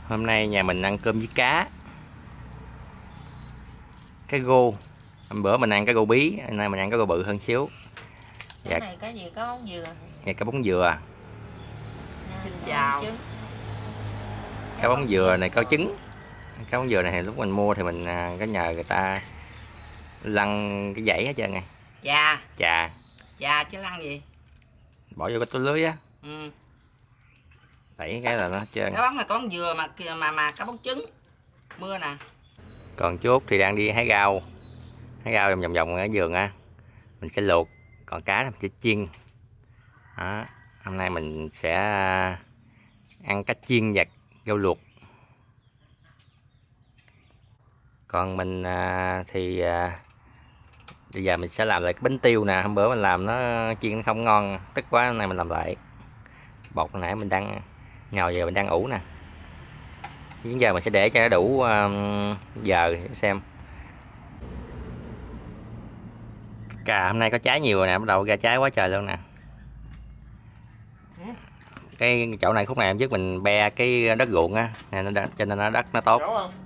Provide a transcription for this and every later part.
Hôm nay nhà mình ăn cơm với cá rô. Hôm bữa mình ăn cá rô bí, hôm nay mình ăn cá rô bự hơn xíu. Cái này cái gì, có bóng dừa? Dạ, cá bóng dừa. Xin chào. Cá bóng dừa này có trứng. Cá bóng dừa này thì lúc mình mua thì mình có nhờ người ta lăn cái dãy hết trơn này. Chà Chứ lăn gì? bỏ vô cái túi lưới á. Ừ. Đẩy cái là nó hết trơn. Cá bóng là có bóng dừa mà cá bóng trứng mưa nè. Còn chú Út thì đang đi hái rau vòng vòng ở vườn á. Mình sẽ luộc, còn cá mình sẽ chiên. Đó. Hôm nay mình sẽ ăn cá chiên và rau luộc. Còn mình thì bây giờ mình sẽ làm lại cái bánh tiêu nè. Hôm bữa mình làm nó chiên nó không ngon, tức quá, hôm nay mình làm lại. Bột hồi nãy mình đang ngào giờ mình đang ủ nè. Đến giờ mình sẽ để cho nó đủ giờ xem. Cà hôm nay có trái nhiều rồi nè, bắt đầu ra trái quá trời luôn nè. Cái chỗ này khúc này em giúp mình be cái đất ruộng á, cho nên nó đất nó tốt.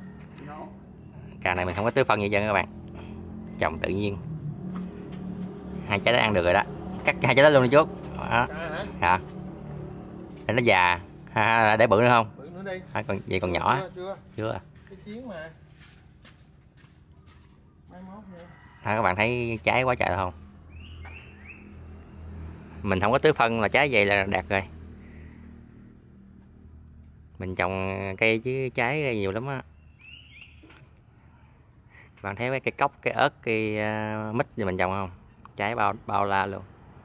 Cà này mình không có tưới phân gì trơn các bạn, trồng tự nhiên. Hai trái đó ăn được rồi đó, cắt hai trái đó luôn đi chút. Đó. Hả? Để nó già, để bự nữa không? Bự nữa đi. Còn vậy còn nhỏ. Chưa. Cái chiến mà. Các bạn thấy trái quá trời không? Mình không có tưới phân là trái vậy là đạt rồi. Mình trồng cây chứ trái nhiều lắm á. Bạn thấy mấy cây cóc, cây ớt, cây mít gì mình trồng không? Trái bao la luôn.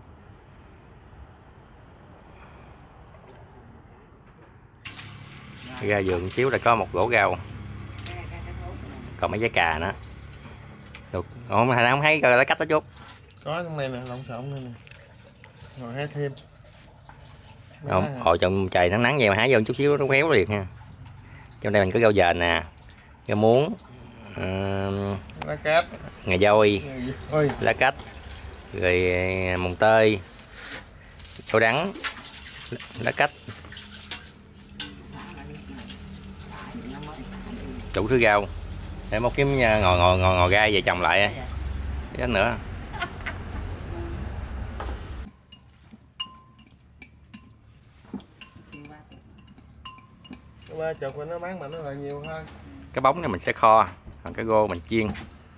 Ra vườn xíu là có một rổ rau. Còn mấy trái cà nữa. Được. Không thấy coi lá cách đó chút. Có trong này nè, lộn xộn đây nè. Rồi hái thêm. Không, hồi trong trời nắng nắng vậy mà hái vô chút xíu nó khéo liền ha. Trong đây mình có rau dền nè, rau muống, lá cát, ngà dôi, lá cách, rồi mồng tơi, rau đắng, lá cách, đủ thứ rau. Để một kiếm ngò gai về trồng lại cái nữa. Ba chục nó bán mà nó là nhiều hơn. Cái bóng này mình sẽ kho, còn cái rô mình chiên.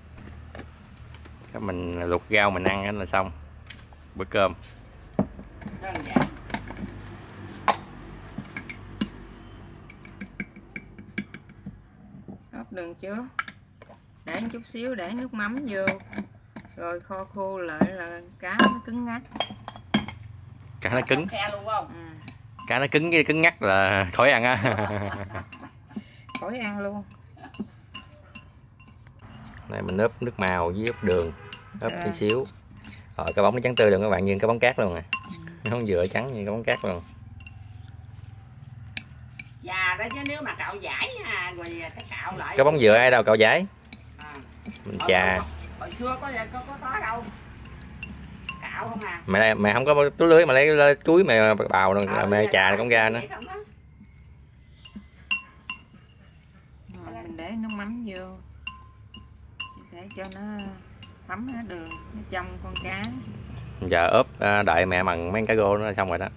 Cái mình luộc rau mình ăn là xong bữa cơm. Ốp đường trước, để chút xíu để nước mắm vô, rồi kho khô lại là cá nó cứng ngắc. Cá nó cứng. Cá nó cứng ngắc là khỏi ăn á. Khỏi ăn luôn. Này mình ướp nước màu với ướp đường, ướp tí xíu. Rồi cái bóng nó trắng tươi luôn các bạn, như cái bóng cát luôn nè. Nó không dừa trắng như cái bóng cát luôn. Già đó chứ nếu mà cạo giải rồi cái cạo lại. Cái bóng dừa ai đâu cạo giải. Mình chà. Hồi xưa có đâu. Cạo không à. Mày không có túi lưới mà lấy túi mày bào mày chà cũng ra nữa. Mình để nước mắm vô để cho nó thấm hết đường trong con cá. Giờ ướp đợi mẹ mần mấy cá rô nó xong rồi đó.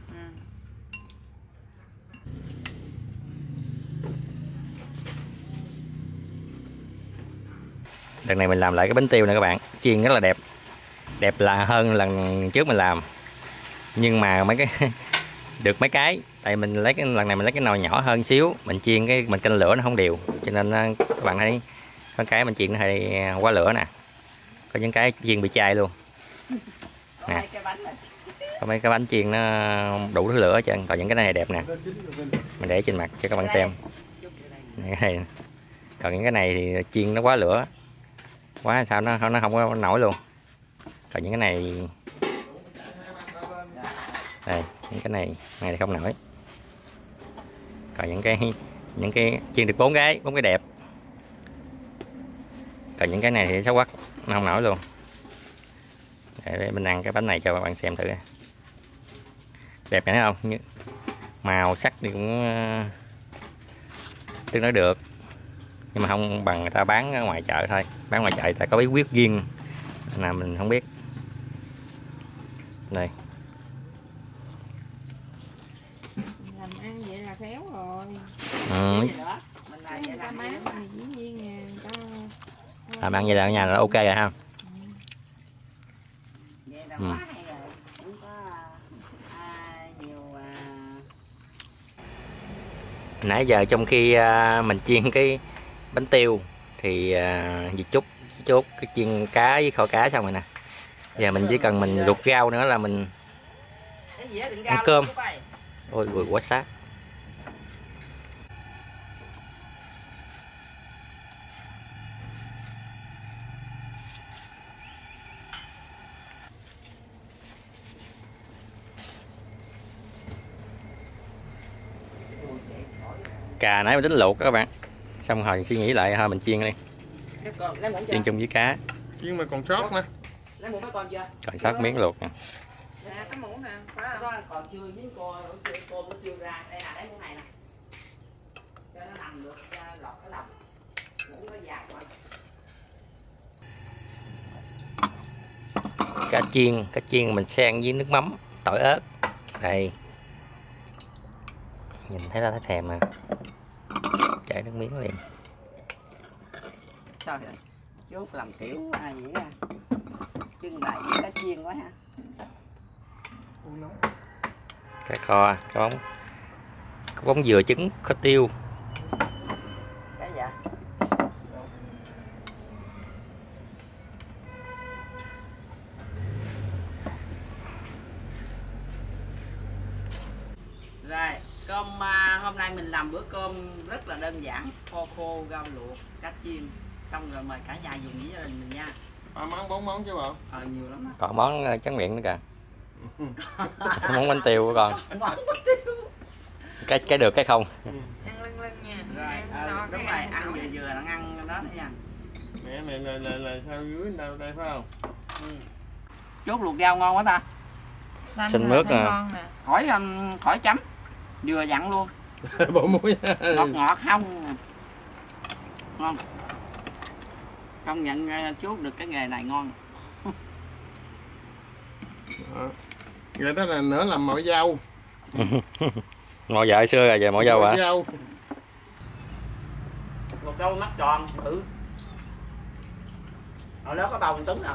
Lần này mình làm lại cái bánh tiêu này các bạn, chiên rất là đẹp, đẹp là hơn lần trước mình làm, nhưng mà mấy cái được mấy cái, tại mình lấy cái lần này mình lấy cái nồi nhỏ hơn xíu, mình chiên cái mình canh lửa nó không đều, cho nên các bạn thấy có cái mình chiên nó hơi quá lửa nè, có những cái chiên bị chai luôn nè, có mấy cái bánh chiên nó đủ thứ lửa hết trơn, còn những cái này đẹp nè, mình để trên mặt cho các bạn xem. Này. Còn những cái này thì chiên nó quá lửa quá, sao nó không có nổi luôn. Còn những cái này đây, những cái này thì không nổi. Còn những cái chiên được 4 cái đẹp. Còn những cái này thì xấu quắc, nó không nổi luôn. Để mình ăn cái bánh này cho các bạn xem thử. Đẹp này thấy không? Màu sắc thì cũng tương đối được, nhưng mà không bằng người ta bán ở ngoài chợ thôi. Bán ngoài chợ người ta có bí quyết riêng nào mình không biết. Đây làm ăn vậy là khéo rồi. ừ. Mình làm vậy là bán thì dĩ nhiên người ta Làm ăn vậy là ở nhà là ok rồi ha. Ừ. Nãy giờ trong khi mình chiên cái bánh tiêu thì Việt chốt cái chiên cá với kho cá xong rồi nè. Giờ mình chỉ cần mình luộc rau nữa là mình ăn cơm. Ôi vừa quá sát. Cà nãy mình tính luộc đó các bạn, xong rồi suy nghĩ lại thôi mình chiên đi, chiên chung với cá. Chiên mà còn sót nè. Còn sót miếng luộc nè. nè cái muỗng nè, phải không? Còn chưa dính cô nó chưa ra. Đây là cái muỗng này nè. Cho nó nằm được lọt cái lòng. Muỗng nó dài quá. Cá chiên mình xen với nước mắm, tỏi ớt. Đây. Nhìn thấy là thấy thèm mà. Chảy nước miếng liền. Trời ơi, chốt làm kiểu ai vậy ra. Trưng bày với cá chiên quá ha. Cá kho, có bóng dừa trứng, kho tiêu. Cái dạ. Rồi, cơm hôm nay mình làm bữa cơm rất là đơn giản, kho khô, rau luộc, cá chiên. Xong rồi mời cả nhà dùng với gia đình mình nha. 3 món 4 món chứ bộ. Nhiều lắm á. Còn món tráng miệng nữa kìa. Món bánh tiêu của con. Cái được cái không. Ăn lưng lưng nha. Rồi, đúng rồi, ăn vừa vừa là ăn đó nữa nha. Mẹ này là sao dưới đâu đây phải không? Chốt luộc rau ngon quá ta. Xanh mướt nè. Khỏi chấm. Vừa dặn luôn. Bộ muối. Ngọt ngọt không. Ngon. Công nhận chốt được cái nghề này ngon. Người ta là nữa làm mồi dâu. Mồi vợ xưa rồi giờ mồi dâu hả? Một câu mắt tròn thử. Hồi đó có bầu mình Tuấn nào.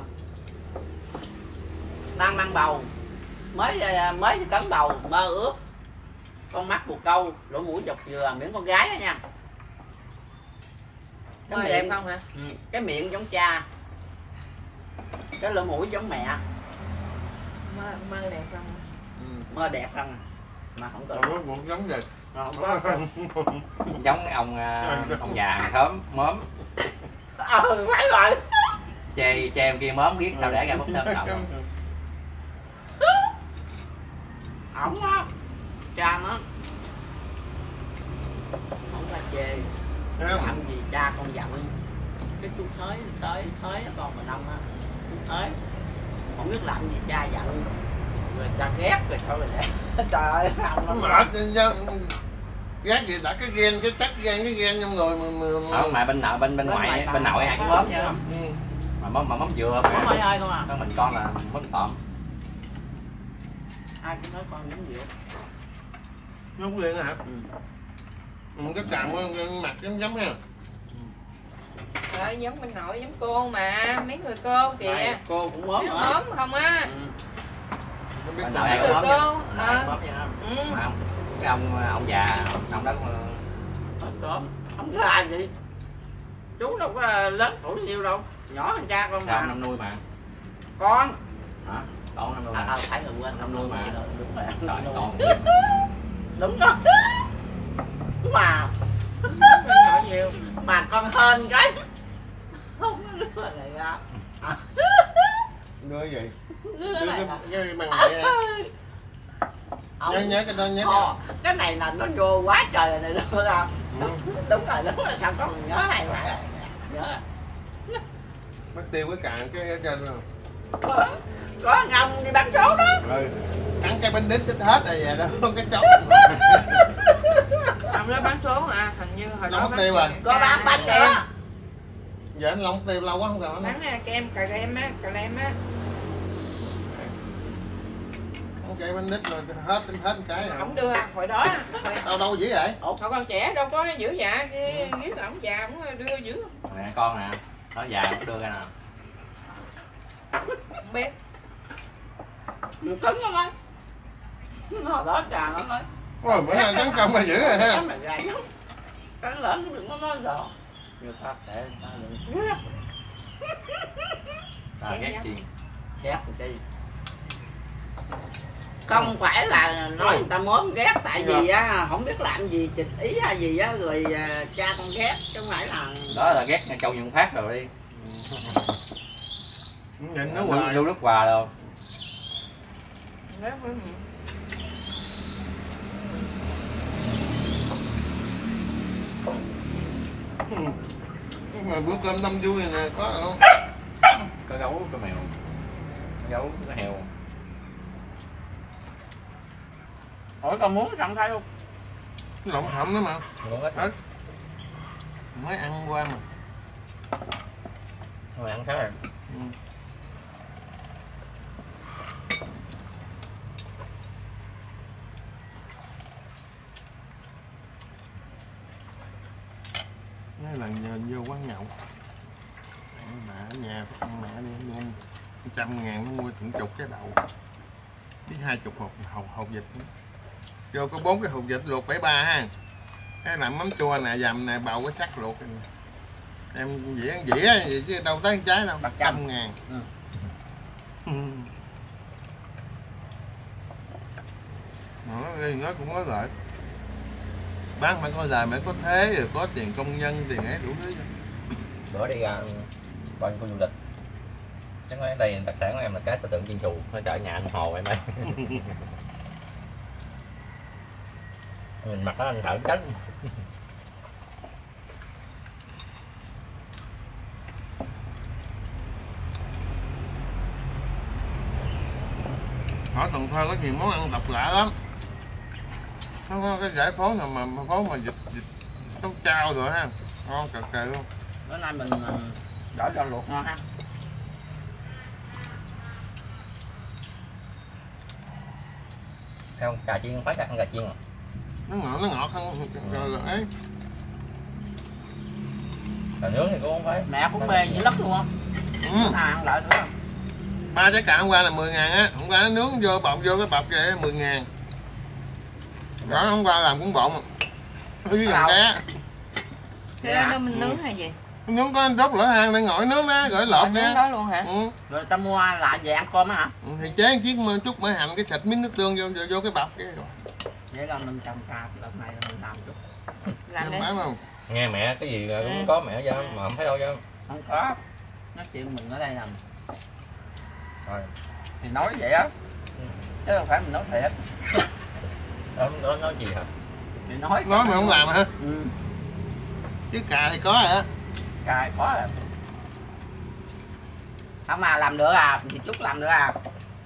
Đang mang bầu. Mới cấn bầu mơ ước. Con mắt một câu, lỗ mũi dọc dừa miệng con gái đó nha. Cái miệng đẹp không hả? Cái miệng giống cha. Cái lỗ mũi giống mẹ. Mơ đẹp không? Mơ đẹp không à? Mà không cần. Còn có giống gì? Không có. Giống ông già hàng xóm mớm. Phải rồi. Chê em kia mớm biết sao để ra bút thơm đầu. Ổng á, cha nó không là chê. Làm gì cha con giận. Cái chú Thới con mà Đông á. Chú Thới không biết làm gì cha giận. Người ta ghét rồi thôi rồi để. Trời ơi, không lắm. Mệt ghét gì đã cái ghen, cái chắc ghen, cái ghen trong người Không mà bên ngoại bên nội ăn cái mớm nha. Mà mớm dừa mà. Mớm ơi không à. Mình con là mớm tôm. Ai cũng nói con giống dừa. Giống ghen hả? Cái chạm mặt giống ha. Rồi giống bên nội giống cô mà, mấy người cô kìa. Cô cũng mớm hả? Mớm không á. Bên Mấy nội người ăn cô. mớm vậy đó. Mà không, cái ông già ông đó không ra gì. Chú đâu có lớn tuổi nhiêu đâu, nhỏ hơn cha con mà. năm nuôi mà. Con. Hả? Con năm nuôi. Phải người quên năm nuôi mà. Đúng rồi. Trời con. Đúng đó. Mà Nội nhiều. mà con hên cái không có đứa này ra. Đưa gì? Đứa này là Cái bằng này nhớ cái tên nhớ cái này là nó vô quá trời rồi này đưa ra. Đúng rồi sao con nhớ hay vậy. Nhớ. Mất tiêu cái cạn cái trên rồi. Có ngâm đi bán số đó. Cắn cái bánh đít hết rồi vậy đó, không cái chốc. Ông đó bán số à, hình như hồi đó Long Tiêu à? Có bán bánh nữa. Giờ anh Long Tiêu lâu quá không gặp anh. Bán kem cà lem á, Con chạy bánh nít rồi hết cái rồi. ổng đưa hồi đó Đâu dữ vậy? hồi còn trẻ đâu có dữ dạ chứ biết ổng già ổng đưa dữ Nè con nè, nó già nó đưa ra nè. không biết. Cứng lắm anh. Hồi đó chà nó nói. Ôi bữa nay tấn công là dữ rồi ha. Mà gà nhóc. Cắn lớn đừng có nói rõ. Nhiều thật để ta đừng. À, ghét chiên. Ghét chi. Không phải là nói người ta mớm ghét tại vì á không biết làm gì chịch ý hay gì á rồi cha con ghét chứ không phải là Đó là ghét Châu Nhân Phát rồi đi. Nhìn nó hoài. Lưu nước quà đâu. Mà bữa cơm tâm vui này nè có không? Có gấu, có mèo. Gấu, có heo. hỏi con muốn sẵn thay luôn. Lộn thậm đó mà. Luôn hết. Hết. Mới ăn qua mà. Rồi ăn khác rồi. Ừ. Mấy lần giờ vô quán nhậu mẹ ở nhà mẹ đi luôn 100.000 nó mua chục cái đầu với 20 hột vịt vô có 4 cái hột vịt luộc 73 ha, cái làm mắm chua nè dầm nè bầu cái sắt luộc này. Em dĩa gì chứ đâu tới trái đâu 100.000. Nó cũng có lợi bán phải có lời mới có thế rồi có tiền công nhân tiền ấy đủ thứ. Bữa đi ra coi khu du lịch chắc nói đây đặc sản của em là cá tự tượng chiên xù, nó chợ nhà anh Hồ em ơi. Mình mặc nó anh thở chết. Ở Cần Thơ có nhiều món ăn độc lạ lắm. Nó có cái giải phố nào mà phố mà vịt tấu trao rồi ha, ngon cực kỳ luôn. Bữa nay mình đỡ cho luộc ngon ha. Theo cà chiên phát ăn cà chiên à? Nó ngọt hơn rồi ấy. Cà nướng thì cũng không phải. Mẹ cũng mê dữ lắm luôn á. Ăn lại nữa. 3 trái cà hôm qua là 10.000 á, hôm qua nó nướng vô bọc vô cái bọc vậy 10.000. Đó hôm qua làm cũng bộn mà. Với gần cá. Thế đó mình nướng hay gì? Nướng có đốt lửa than để ngồi nướng đó, gửi lột nướng nha. đó luôn hả? Ừ. Rồi ta mua lại về ăn cơm á hả? Thì chế chiếc chút mỡ hành cái xịt miếng nước tương vô cái bọc cái rồi. Vậy là mình trồng cà lần này là mình làm chút. Làm đi. Không? Nghe mẹ cái gì cũng có mẹ chứ mà không thấy đâu chứ. Không có. Nói chuyện mình ở đây làm. Rồi. Thì nói vậy á. Chứ không phải mình nói thiệt. Đó nói gì hả? Thì nói Mà không làm hả? Ừ. Chứ cà thì có hả? Cà có rồi. Không mà làm được à, thì chút làm được à.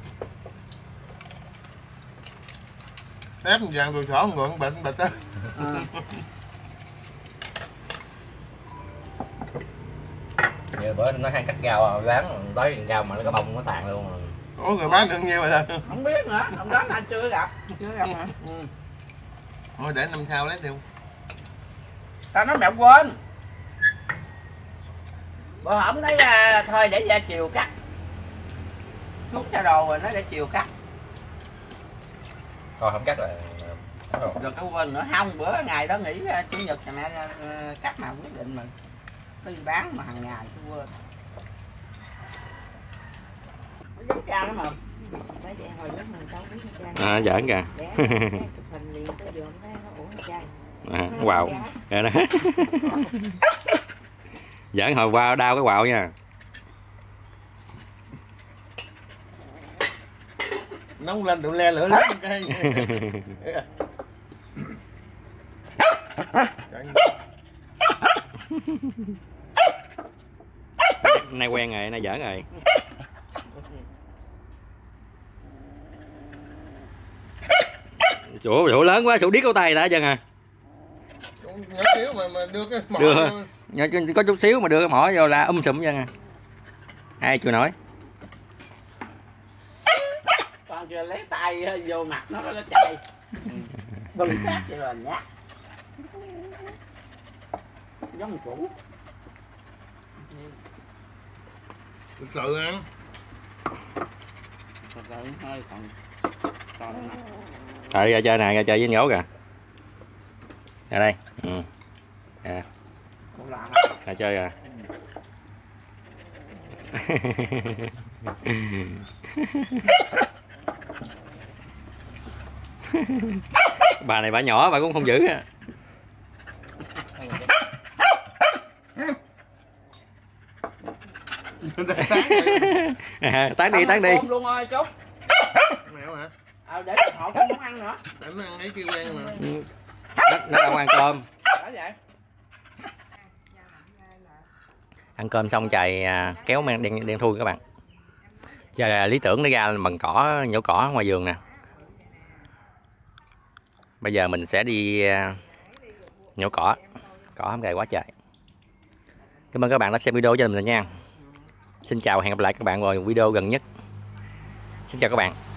Tép vàng tôi xỏ ngượng bệnh bịch á. Giờ bữa nó hay cắt rau rán tới rau mà nó có bông nó tàn luôn rồi. Ủa người bán được nhiêu rồi ta? Không biết nữa, hôm đó anh chưa gặp. Chưa gặp hả? Ừ. Thôi để năm sau lấy tiêu. Tao nói mẹ quên. Bữa hổm nói thôi để ra chiều cắt. Thuốc cho đồ rồi nó để chiều cắt. Thôi không cắt là Rồi cái quên nữa không, bữa ngày đó nghỉ chủ nhật thì mẹ cắt mà quyết định mình đi bán mà hàng ngày tôi quên. Nó giống cha đó mà. Bởi vậy hồi lúc mình đâu biết cha. à, giỡn kìa. Để chụp hình liền tới giường thấy nó uổng cha. Quào rồi đó. Giỡn hồi qua đau cái quào nha. Nóng lên đụng le lửa lớn cái. Nay quen rồi, nay giỡn rồi. Sủa lớn quá, sủa điếc cổ tay đã chân à. nhỏ xíu mà đưa cái mỏ Đưa. vô. Có chút xíu mà đưa cái mỏ vô là sụm chân à. Ai chịu nổi. Con kia lấy tay vô mặt nó chạy. Bưng khác vậy là nhát. Giống cũ. Thực sự ăn. Thật sự hơi còn Rồi ra chơi nè, ra chơi với anh Gấu kìa. Ra đây. Ừ. À, cũng làm. ra chơi rồi. Bà này bà nhỏ bà cũng không giữ á. Tán đi, tán đi. Luôn ơi chút. Mẹo hả? Để họ không muốn ăn nữa. Để nó ăn ấy kêu ăn mà. Nó đâu ăn cơm. Phải vậy. Ăn cơm xong trời kéo men đen thui các bạn. Giờ là lý tưởng nó ra bằng cỏ, nhổ cỏ ngoài vườn nè. Bây giờ mình sẽ đi nhổ cỏ. Cỏ không gầy quá trời. Cảm ơn các bạn đã xem video cho mình nha. Xin chào, hẹn gặp lại các bạn vào video gần nhất. Xin chào các bạn.